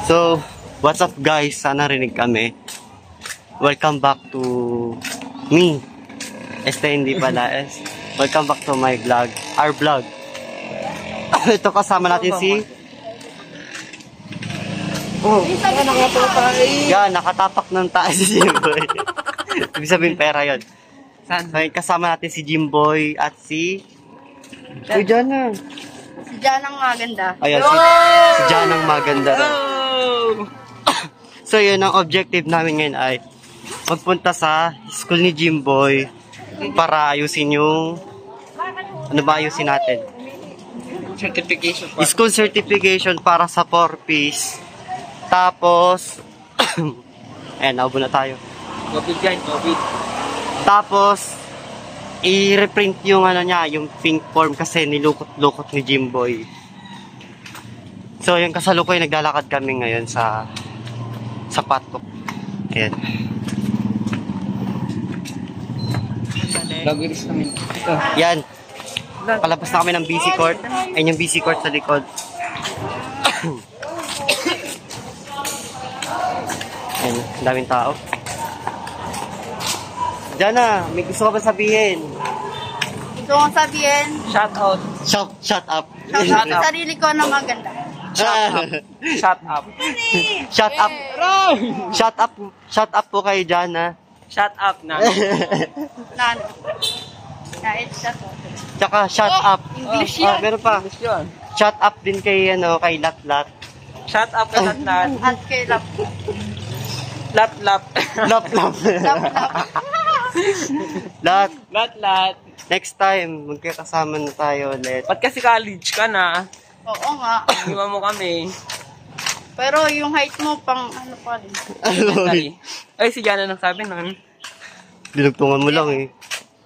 So, what's up guys? Sana rinig kami. Welcome back to me. Hindi pala. Welcome back to my vlog. Our vlog. Ito kasama natin si... Oh, yan, nakatapak ng taas si Jimboy. Ibig sabihin pera yun. So, kasama natin si Jimboy at si... Uy, Jana. Si Janang maganda. Ayan, si Janang maganda. So, yun, ang objective namin ngayon ay magpunta sa school ni Jimboy para ayusin yung... Ano ba ayusin natin? Certification. School certification para sa 4-piece. Tapos, ayan, naubo na tayo. COVID guys, COVID. Tapos, i-reprint yung ano niya, yung pink form kasi nilukot-lukot ni Jimboy. So, yung kasalukuyan, naglalakad kami ngayon sa Patok. Ayan. Labiris namin. Yan. Palabas na kami ng BC Court. Ayan yung BC Court sa likod. Ayan, daming tao. Jana, may gusto ka ba sabihin? Gusto kong sabihin, Shout out. Shut up. shout out sa sarili ko na maganda. Shut up. Shut up. Shut up. Shut up po kay Jana. Shut up na. Nano. Kahit shut up. Tsaka shut up. English yan. Meron pa. English yun. Shut up din kay kay Latlat. Shut up ka lat. At kay Lap. Lat. Lap. Lat. Lat. Next time, magkakasama na tayo ulit. Ba't kasi college ka na? Oo nga. Iwan mo kami. Pero yung height mo pang ano pa rin. Ay, si Jana nagsabi nun. Dinugtungan mo lang eh.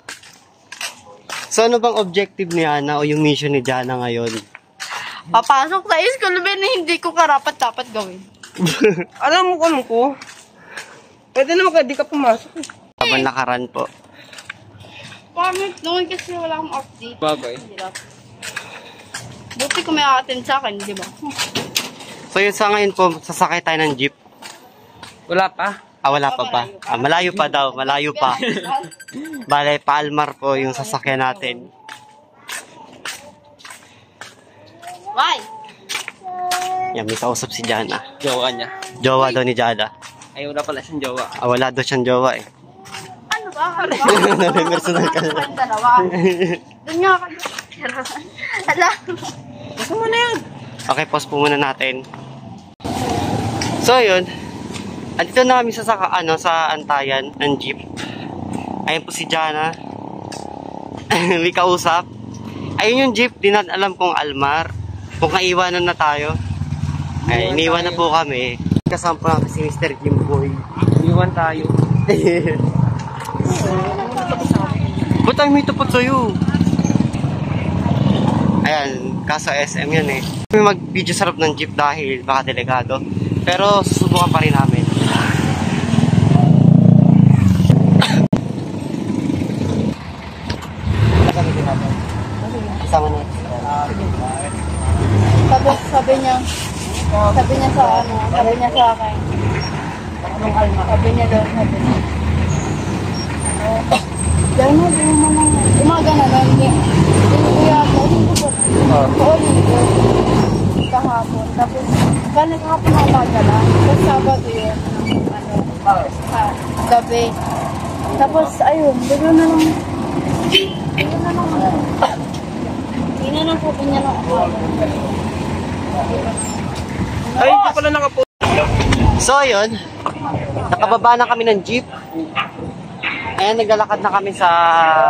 So ano bang objective ni Ana o yung mission ni Jana ngayon? Papasok sa school na hindi ko karapat-dapat gawin. Alam ko. Pwede naman ka, di ka pumasok. Habang nakaran po. Pangit noon kasi wala akong update. Bagay. Hirap. Buti ko may attend sa akin, di ba? So yun sa ngayon po, sasakay tayo ng jeep. Wala pa. Wala pa ba? Malayo pa daw, malayo pa. Bale, Palmar po yung sasakyan natin. Why? Yan, may kausap si Jana. Jowa niya. Jowa daw ni Jana. Ay, wala pala siyang jowa. Wala daw siyang jowa eh. Ano ba? Personal ka na. Dalawa. Doon nga kayo. Alam. Gusto mo na yun. Okay, pause po muna natin. So yun, andito na kami sa antayan ng jeep. Ayun po si Jana. May kausap. Ayun yung jeep, di na alam kung Almar. Kung kaiwanan na tayo. Ay, iniwan na po kami. Kasama po natin si Mr. Jimboy. Iwan tayo. Ba't tayo may tupot sa'yo? Ayan, kaso SM yan eh. May mag-video sa loob ng jeep dahil baka delikado. Pero susubukan pa rin namin. Kasama na. Sabi niya sa akin. Sabi niya daw, dahil mo, di mo nang umaga na lang. Hindi ko yata, hindi ko kahapon. Tapos, kahapon na umaga lang. Tapos Sabado yun, gabi. Tapos, ayun, bigla na lang. Hindi na po niya ng umaga. Ay, hindi pala nakapo. So yun, nakababa na kami ng jeep. Ayan, naglalakad na kami sa...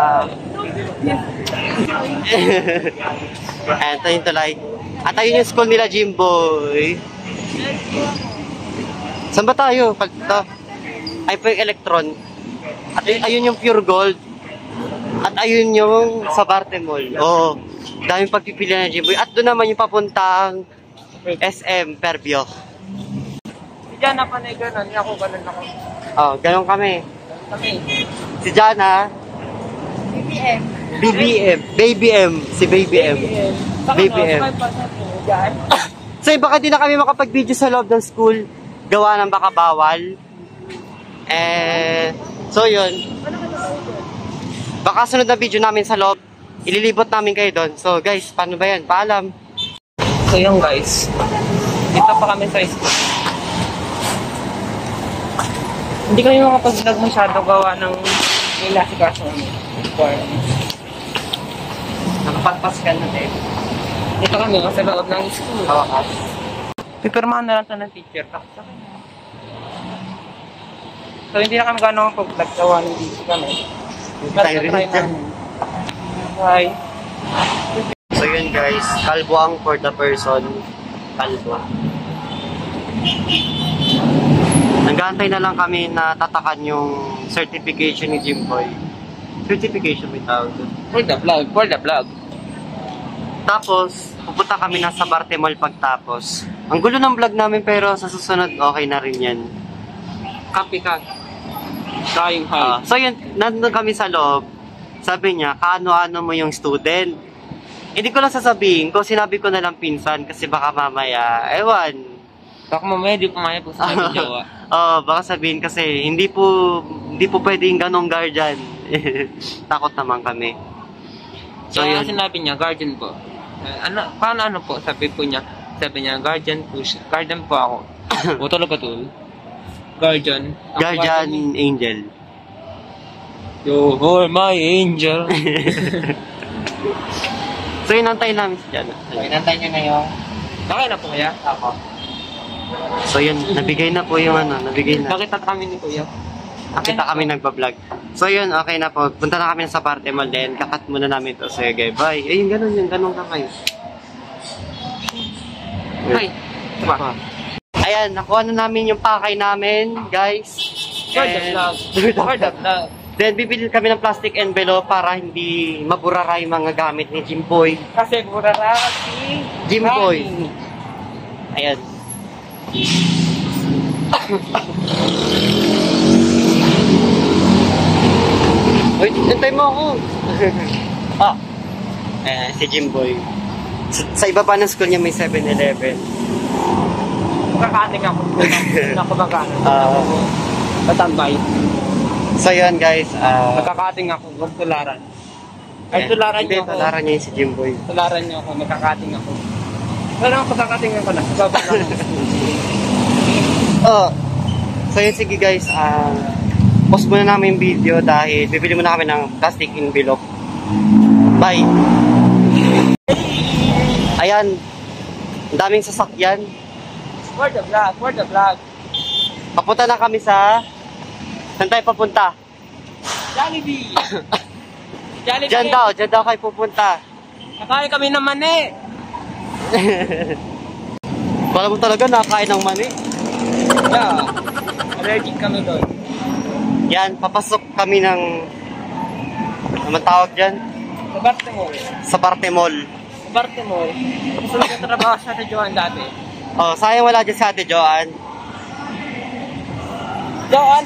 Ayan, ito yung tulay. At ayun yung school nila, Jimboy. Saan ba tayo? Ito. Ay po yung Electron. At ayun yung Pure Gold. At ayun yung sa Bartemol. Oo. Daming pagpipilian ng Jimboy. At doon naman yung papuntang SM Perbio. Si Jana pa na gano'n. Ako gano'n ako. Ganon kami. Kami. Si Jana, BBM. BBM. Baby M. Si Baby M. Baby M. So, baka di na kami makapag-video sa loob ng school. Gawa ng baka bawal. So yun. Baka sunod na video namin sa loob. Ililibot namin kayo doon. So guys, paano ba yan? Paalam. So yun guys. Dito pa kami sa school. Hindi kami makapag-vlog masyado gawa ng ilasikaso namin. Nakapagpaskan na din. Dito kami sa loob ng school. Kawakas. Pipirmahan na lang ito ng teacher. Tapos sa kanya. So hindi na kami gano'ng pag-vlog gawa ng busy kami. Tayo rin dyan. Bye. So yun guys, kalbo ang for the person. Kalbo. Nag-aantay na lang kami na tatakan yung certification ni Jimboy. Certification may tawag doon. For the vlog. Tapos, pupunta kami na sa Barte Mall pagtapos. Ang gulo ng vlog namin pero sa susunod okay na rin yan. Copy ka. Trying hard. So yun, nandun kami sa loob. Sabi niya, kaano-ano mo yung student. Hindi ko lang sasabihin ko, sinabi ko na lang pinsan kasi baka mamaya, ewan. Baka mamaya di pumaya po sa sabi jowa. Baka sabihin kasi hindi po pwedeng ganong guardian. Takot naman kami. So yun. Sinabi niya, guardian po. Paano po? Sabi niya, guardian po siya. Guardian po ako. O talaga to? Guardian. Guardian angel. You're my angel. So inantay namin si Jana. Inantay niyo na yung... Okay na po kaya? Ako. So yun, nabigay na po yung nabigay na. Nakita kami ni Kuya. Nakita kami nagpa-vlog. So yun, okay na po. Punta na kami sa Barte Mall din. Kakat muna namin ito. So okay, bye. Yung ganun ka kayo. Hi. Diba? Ayan, nakuha na namin yung pakay namin, guys. For the vlog. For the vlog. Then, bibili kami ng plastic envelope para hindi maburara yung mga gamit ni Jimboy. Kasi burara si Jimboy. Ayan. Uy, hintay mo ako. Si Jimboy. Sa iba pa ng school niya may 7-Eleven. Makakating ako. Nakumagana. Tatambay. So yun guys. Magkakating ako. Huwag tularan. Ay, tularan niyo ako. Tularan niya yung si Jimboy. Tularan niyo ako. Magkakating ako. Pero ang pagkakating ako na. Baba lang. So yun, sige guys. Pause muna namin yung video dahil bibili muna kami ng plastic envelope. Bye! Ayan. Ang daming sasakyan. For the vlog. For the vlog. Papunta na kami sa... Saan tayo papunta? Jollibee! Jollibee! Diyan daw kayo pupunta. Nakain kami ng mani! Wala mo talaga nakakain ng mani. Yeah. Allergic kami doon. Yan, papasok kami ng... Naman tawag dyan? Sa Barte Mall. Sa Barte Mall. Sa Barte Mall. Gusto nagtatrabaho sa Ate Joan dati. Sayang wala dyan si Ate Joan. Joan.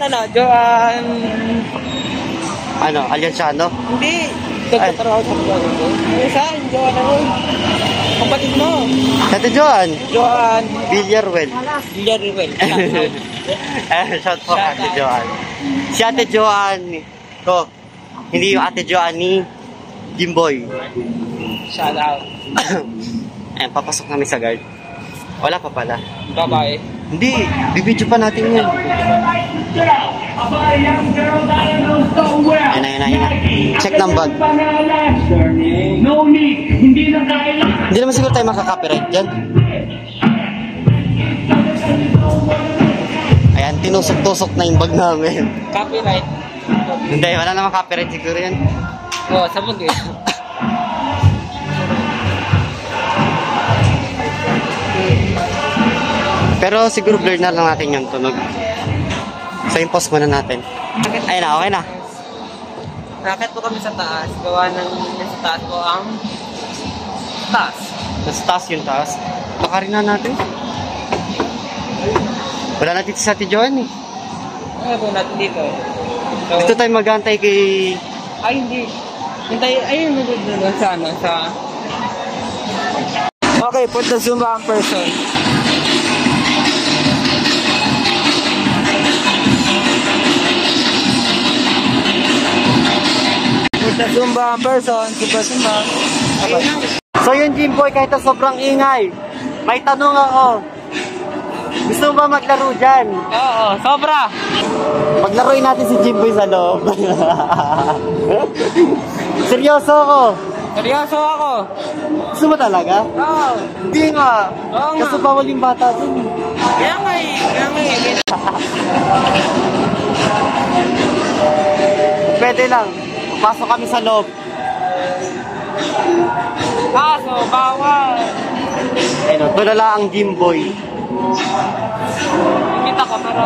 Aliansyano? Hindi. Nagtatrabaho sa Joan. Saan? Joan ano? Kapatid mo. Si Ate Joan? Joan. Villarwell. Villarwell. Shout po Ate Joan. Si Ate Joan ko. Hindi yung Ate Joan ni Jimboy. Shout out. Ayan, papasok namin sa guard. Wala pa pala. Bye-bye. Hindi, bibidyo pa natin yun. Ayun. Check ng bag. Hindi naman siguro tayo makaka-copyright dyan. Ayan, tinusok-tusok na yung bag namin. Copyright. Hindi, wala naman copyright siguro yan. Sabog eh. Pero siguro blur na lang natin yung tunog. So yung pause muna natin. Ayun na, okay na. Nakit po kami sa taas. Gawa ng nasa taas po ang taas. Nasa taas yung taas. Baka rin na natin. Wala natin sa Ate Joan eh. Ano po natin dito? So, dito tayo mag-antay kay... Ay, hindi. Hintay, ayun, nagod sa ano, sa... Okay, put the Zumba on person. Put the Zumba on person. Super Zumba. Okay. So yun, Jimboy, kahit na sobrang ingay, may tanong ako. Gusto mo ba maglaro dyan? Oo, sobra. Paglaruin natin si Jimboy sa loob. Seryoso ako. Seryoso ako. Gusto mo talaga? Oo. Hindi nga. Oo nga. Kasi bawal yung bata dun. Kaya nga eh. Pwede lang. Pasok kami sa loob. Kaso, bawal. Ayun, tulala ang Jimboy. Kita ko pero...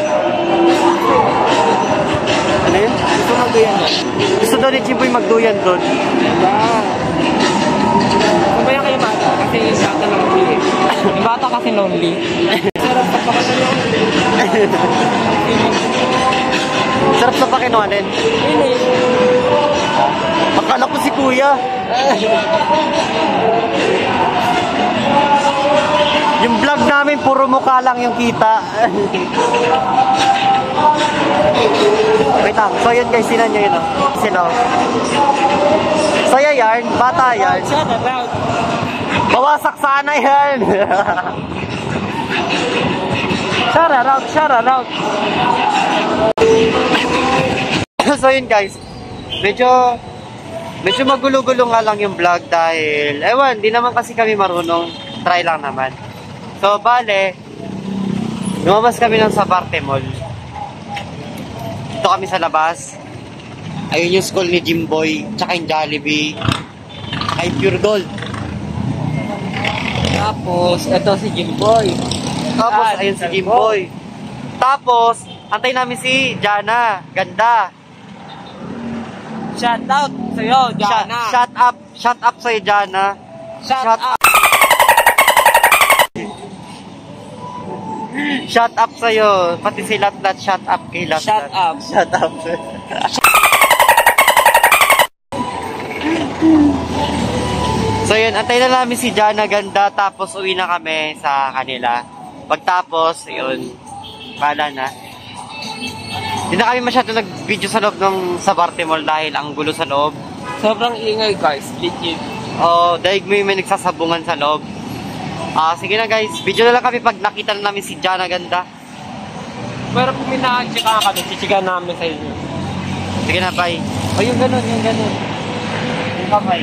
Ano yun? Gusto magduyan doon. Gusto daw ni Jimboy magduyan doon. Diba? Kung kaya kayo bata, kasi yung bata lonely. Yung bata kasi lonely. Sarap sa pakasayon. Sarap sa pakinuanin. Hindi. Akala ko si Kuya. Yung vlog namin, puro mukha lang yung kita. Wait lang. So yun guys, sinan nyo yun. Sino? So yan, bata yan. Shut up. Bawasak sana yan. Shout out. So yun guys, medyo magulo-gulo nga lang yung vlog dahil, ewan, di naman kasi kami marunong, try lang naman. So bale, lumabas kami ng Sabarte Mall. Ito kami sa labas. Ayun yung school ni Jimboy, tsaka yung Jollibee, ay Pure Gold. Tapos, ito si Jimboy. Tapos, ayun si Jimboy. Tapos, antay namin si Jana, ganda. Shout out sa'yo, Jana. Shut up sa'yo, Jana. Shut up. Shut up sa'yo. Pati si Latlat, shut up kay Latlat. Shut up. Shut up. So yun, antay na namin si Jana ganda, tapos uwi na kami sa kanila. Pagtapos, yun, pala na. Hindi na kami masyado nag-video sa loob ng Sabarte Mall dahil ang gulo sa loob. Sobrang ingay guys, legit. Oh, dahil may nagsasabungan sa loob. Sige na guys, video na lang kami pag nakita na namin si Jana ganda. Pero kung minaachika kami, chichika namin sa inyo. Sige na, bye. O yung ganun. Yung kamay.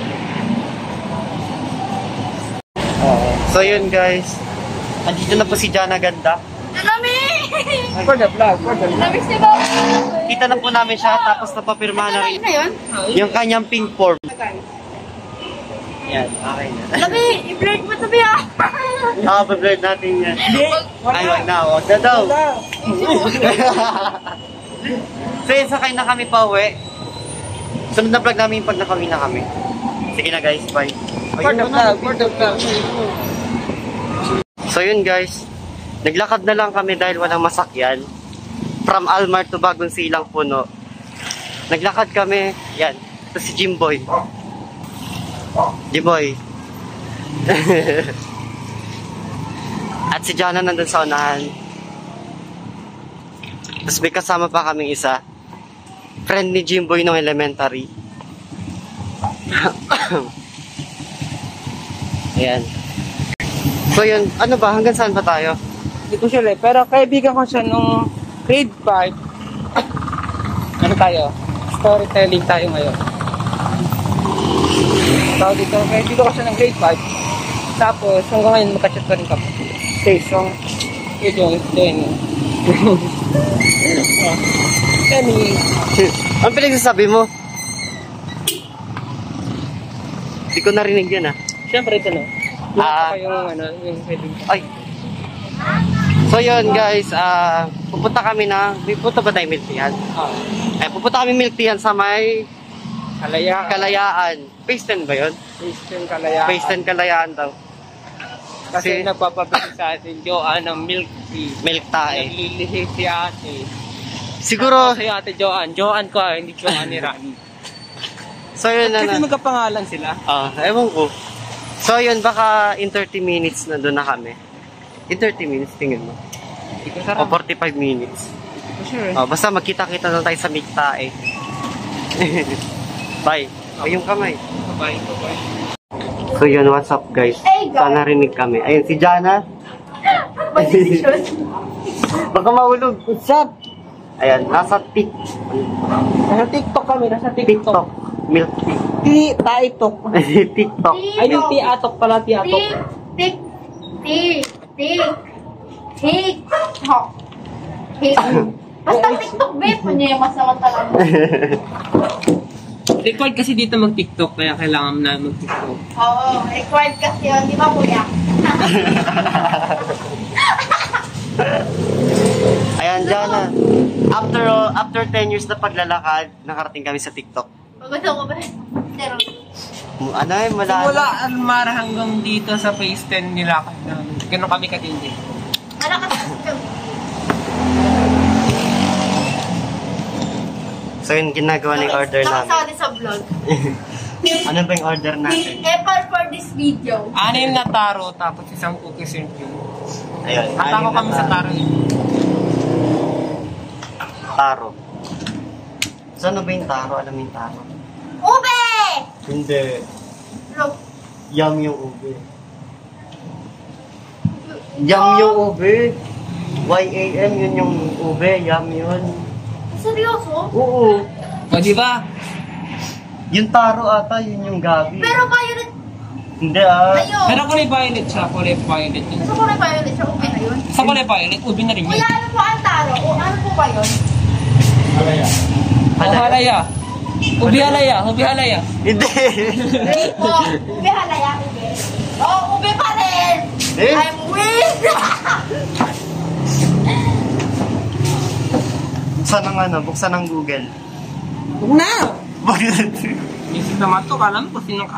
So yun guys, andito na po si Jana ganda. Lami! For the vlog. Lami si Bob! Kita na po namin siya, tapos napapirma na rin na yun? yung kanyang pink form. Yan, okay na. Lami! I-blurred mo tabi ah! Blurred natin yan. Ay, wag na daw. So yun, sakay na kami pa uwi. Sunod na vlog namin pag nakawin na kami. Sige na guys, bye. For the vlog. So yun guys, naglakad na lang kami dahil walang masakyan. From Almar to Bagong Silang Puno. Naglakad kami, yan. Ito si Jimboy. Jimboy. At si Jana nandun sa unahan. Tapos may kasama pa kaming isa. Friend ni Jimboy nung elementary. Ayan. So yun, ano ba? Hanggang saan ba tayo? Hindi ko sure pero kaibigan ko siya nung grade 5. Ano tayo? Storytelling tayo ngayon. So dito, kaibigan ko siya ng grade 5. Tapos, hanggang ngayon magka-chat pa rin kami. Okay, so, yun. Ang pinagsasabi mo? Hindi ko narinig yan ah. Siyempre ito no. Yung kaibigan. Ay. So yun guys, pupunta kami may punta ba tayo milk teahan? Pupunta kami milk teahan sa may Kalayaan. Phase 10 ba yun? Phase 10 Kalayaan. Phase 10 Kalayaan daw. Kasi nagpapabili sa atin Joanne ng milk tea. Milk tae. Naglilihi si ate. Siguro. Si ate Joanne. Joanne ko hindi Joanne ni Rani. So yun na. Kasi magkapangalan sila. Ewan ko. So, yun, baka in 30 minutes na doon na kami. In 30 minutes, tingin mo. O 45 minutes. Sure. Oh, basta magkita-kita na tayo sa Mikta eh. Bye. Ay, yung kamay. Bye. Bye. So, yun, what's up, guys? Hey, guys. Sana narinig kami. Ayun, si Jana. May decision. Baka mahulog. What's up? Ayan, nasa TikTok kami. Nasa TikTok. Milk tea. Taitok. TikTok. Ay, yung tiatok pala, tiatok. TikTok. Basta TikTok, babe. Ano yung masama talaga? Required kasi dito mag-TikTok, kaya kailangan na mag-TikTok. Oo, required kasi yun. Di ba, kuya? Ayan, Jana. After 10 years na paglalakad, nakarating kami sa TikTok. Gusto ko ba? Pero, Ano eh, Simula Almar hanggang dito sa phase 10 nilakad namin. Ganun kami katindi. malakas kami. So yun, ginagawa ng order namin. Nakasali sa vlog. Ano ba yung order natin? For this video. 6 na taro, tapos isang cookies and cream. Ayun. Atako kami sa taro. Taro. So ano ba yung taro? Alam mo yung taro? Ube! Hindi. Look. Yum yung ube. Yum yung ube. Y-A-M, yun yung ube. Yum yun. Seryoso? Oo. O, di ba? Yung taro ata, yun yung gabi. Pero violet. Hindi ah. Ayun. Pero kulay violet siya, kulay violet yun. Sa kulay violet siya, ube na yun. Sa kulay violet, ubi na rin yun. Kuya, ano po ang taro? O ano po ba yun? Halaya. O, halaya. Ubi halaya, ubi halaya. Hindi. O, ube halaya, ube. O, ube pa rin! Eh? I'm weak! Buksan ng ano, buksan ng Google. Huwag na! Bakit? Isip naman to, alam ko sinong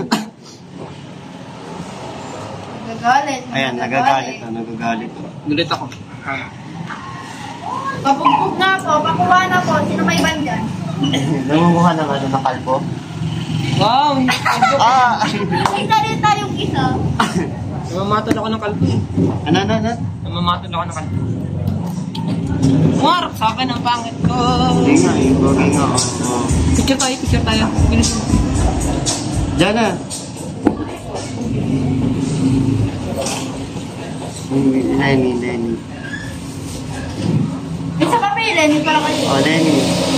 Nagagalit. Ayan, nagagalit na, nagagalit. Gulit ako. Papugbog na po, pakuha na po. Sino may ban dyan? Nangunguha ng ano, na kalbo. Wow! Ah! May salita yung isa. Namamatol ako ng kalbo. Ano? Namamatol ako ng kalbo. Mark, sa akin ang pangit ko. Hindi nga eh, bagay nga. Oh. Picture tayo. Bilis mo. Jana. Lenny. Isa ka pa Lenny para kayo. Oh, Lenny.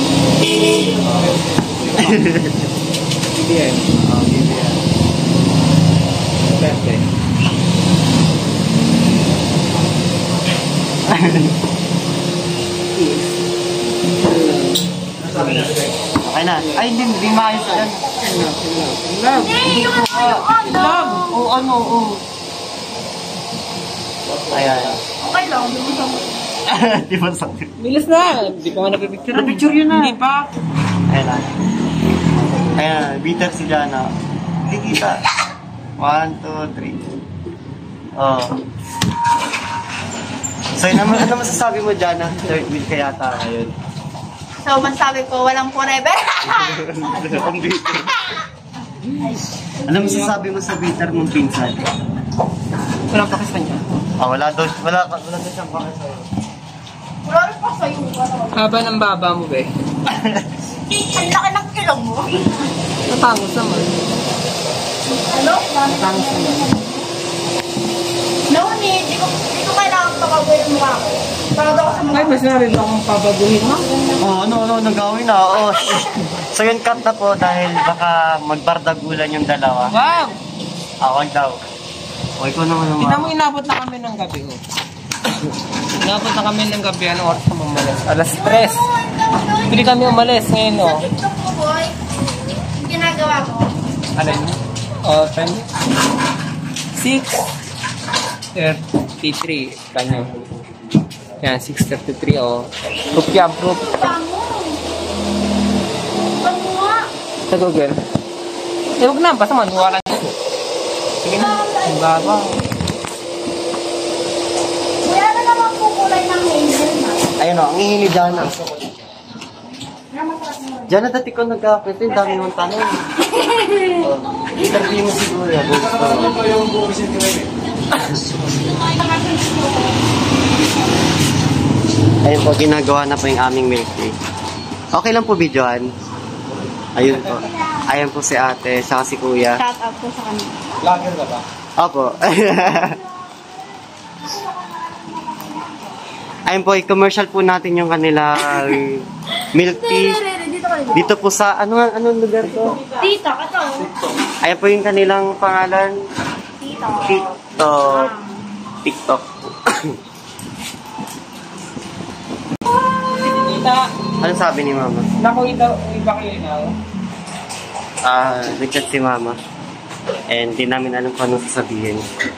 BBM. Oh, BBM. Birthday. Okay na. Ay, hindi maayos yan. Love. Hindi, yung ano. Love. O ano, o. Ayan. Okay lang, hindi mo sa Di ba sakit? Bilis na. Hindi pa nga napipicture. Napicture yun na. Hindi pa. Ayan na. Ayan, bitter si Jana. Hindi kita. 1, 2, 3. Oh. So, ano masasabi mo, Jana? Third wheel ka yata ngayon. So, masabi ko, walang forever. Ang bitter. Ano masasabi mo sa bitter mong pinsan? Walang pakistan niya. Ah, wala daw siyang bakit sa'yo. Wala rin pa sa'yo. Haba ng baba mo, be. Ang laki ng kilong mo. Natangos naman. Ano? Natangos naman. No need. Di ko kailangan pagawin yung mukha ko. Para daw ako sa Ay, mukha. mas narin ba akong pabaguhin mo? Oh, ano, nagawin na. Oo. So, yun cut na po dahil baka magbardagulan yung dalawa. Wow! Wag daw. O, ikaw naman Tignan mo, inabot na kami ng gabi, oh. Inabot na kami ng gabi. Anong oras kami umalis? Alas 3. Pili kami umalis ngayon, Sa oh. TikTok ko, boy. Yung ginagawa ko. Alin? Oh, time? 6:33. Kanyo. Yan, 6:33, oh. Rupya, proof. Bango. Bango nga. Sa Google. Eh, huwag na. Basta manuwala niyo. Sige na. Ang baba. Kuya, ano naman po kulay ng hazel na? Ayun o, ang ihi ni Jana. Jana, dati ko nagkakapit, yung dami mong tanong. Oh. Interview mo siguro yan. Ayun po, ginagawa na po yung aming milk tea. Okay lang po videohan. Ayun po. Ayun po si ate, saka si kuya. Shout out po sa kanila. Lager ka ba? Opo. Ayun po, i-commercial po natin yung kanila milk tea. Dito kayo. Dito po sa, anong lugar to? Tito, kato. Ayun po yung kanilang pangalan. Tito. TikTok. TikTok. Tita, Ano sabi ni mama? naku iba kayo na. Nag-chat si mama. And di namin alam kung anong sasabihin.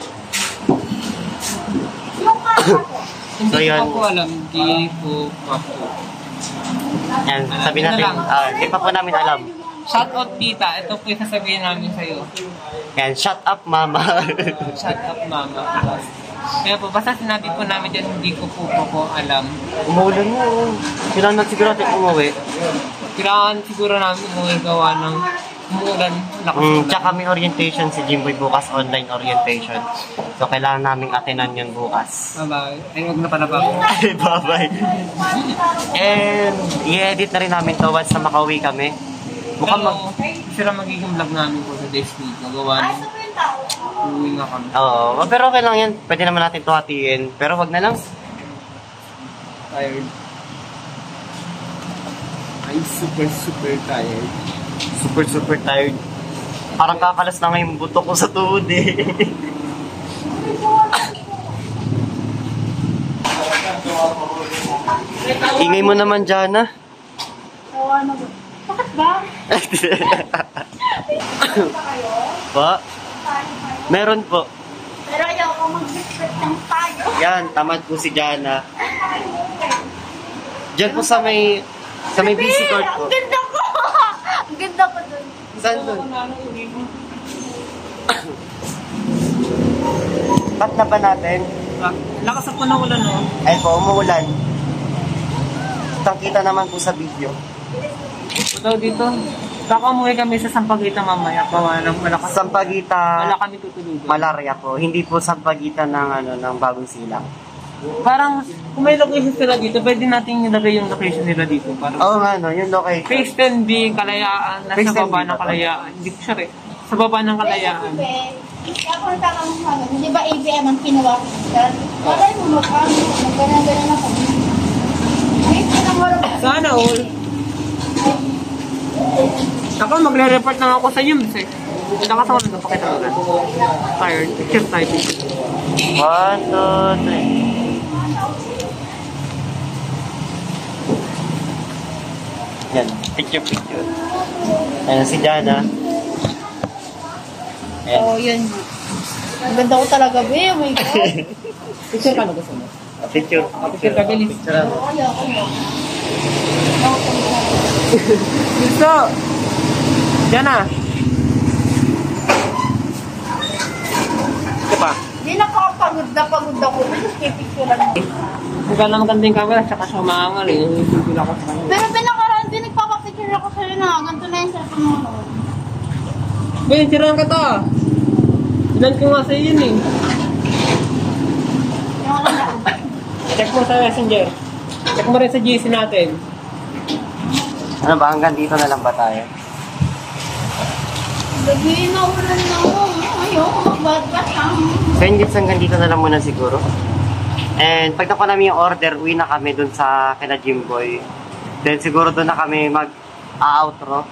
Hindi So, yun. ko po alam, hindi po po. Yan, sabi natin, di pa po namin alam. Shout out tita, ito po yung sasabihin namin sa'yo. Yan, shut up mama. Shout out mama. Kaya po, basta sinabi po namin dyan, hindi ko po alam. Umuulan mo. Kailangan siguro natin umuwi. Kailangan siguro namin umuwi gawa ng umuulan. Tsaka may orientation si Jimboy bukas, online orientation. So, kailangan namin attenan yun bukas. Bye-bye. Ay, huwag na pala ba ako? Bye-bye. And, i-edit na rin namin to once na makauwi kami. Mukhang Sila magiging vlog namin po sa this week. Gawa ng uwi nga kami. Oo, pero okay lang yan. Pwede naman natin ito hatiin. Pero wag na lang. Tired. I'm super tired. Super tired. Parang kakalas na nga yung buto ko sa tuhod eh. Ingay mo naman, Jana. Tawa na ba? Bakit ba? Pa? Meron po. Pero ayaw ko mag-respect ng tayo. Yan, tamad po si Jana. Diyan po sa may BC Court po. Ang ganda ko! Ang ganda ko dun. Saan doon? Ba't na ba natin? Lakas ako ng ulan, no? Ay po, umuulan. Kitang-kita naman po sa video. Ito dito. Baka umuwi kami sa Sampaguita mamaya. Bawa ng malakas. Sampaguita, Wala kami tutulugan. Malaria po. Hindi po Sampaguita ng Bagong Silang. Parang, kung may location sila dito, pwede natin ilagay yung location nila dito. Parang, Oo nga, no, yung location. Phase 10B, Kalayaan, Phase nasa 10B baba ba ng to? Kalayaan. Hindi ko sure eh. Sa baba ng Kalayaan. Kaya kung tatanong mo nga, di ba ABM ang kinuha ko? Wala mo magkano-gano na po. Ay, parang wala ba? Sana all. Ako, magre-report lang ako sa YUMS eh. Lakas ako nang pakita mo na. Tired. Picture tayo. 1, 2, 3. Yan, picture. Ayan si Jana. Ayan. Oo, yun. Ang ganda ko talaga, be. Oh my God. Picture ka na gusto mo? Picture. Picture ka, bilis. Picture ako. Oo, ayaw ko. Gusto! Diyan na! Ito pa. Di nakakapagod na pagod ako. Picture-picturean mo. Maganda maganda yung camera, tsaka siya umaangal eh. Yung ako sa kanya. Pero pinakaraan din nagpapapicture ako sa'yo na. Ganito na yung cellphone mo. Boy, tirahan ka to ah. Ilan ko nga sa'yo yun eh. Yung ano na. Check mo sa messenger. Check mo rin sa GC natin. Ano ba, hanggang dito na lang ba tayo? Gabi na ulan na ako. Ayaw ko magbadbat lang. So yun guys, hanggang dito na lang muna siguro. And pag nakuha namin yung order, uwi na kami dun sa kina Jimboy. Then siguro dun na kami mag-outro.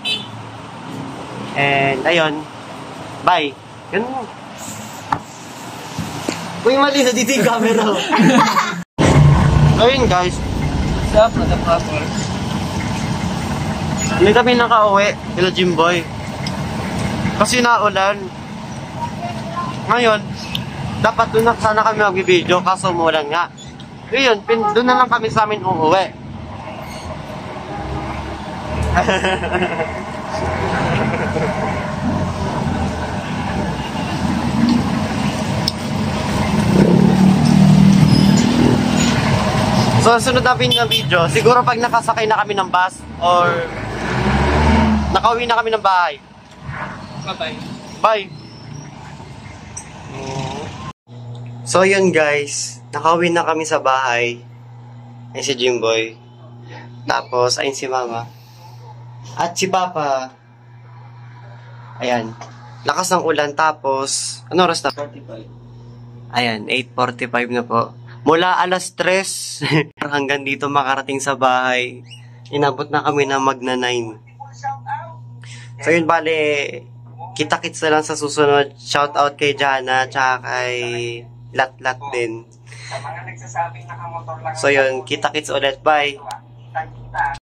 And ayun, bye. Yun mo. Uy, mali na dito yung camera. So yun guys, Stop na the proper. hindi kami nakauwi kila Jimboy. Kasi naulan. Ngayon, dapat doon na sana kami mag-video kaso umulan nga. Ngayon, doon na lang kami sa amin uuwi. So, sunod namin ng video, siguro pag nakasakay na kami ng bus or nakauwi na kami ng bahay. Bye-bye. Bye! So yun guys, nakauwi na kami sa bahay. Ayun si Jimboy. Tapos, ayun si Mama. At si Papa. Ayan. Lakas ng ulan. Tapos, ano oras na? 45. Ayan, 8:45 na po. Mula alas 3 hanggang dito makarating sa bahay. Inabot na kami na magna 9. So yun, bale, kita-kits na lang sa susunod. Shout out kay Jana, tsaka kay Lat-Lat din. So yun, kita-kits ulit. Bye!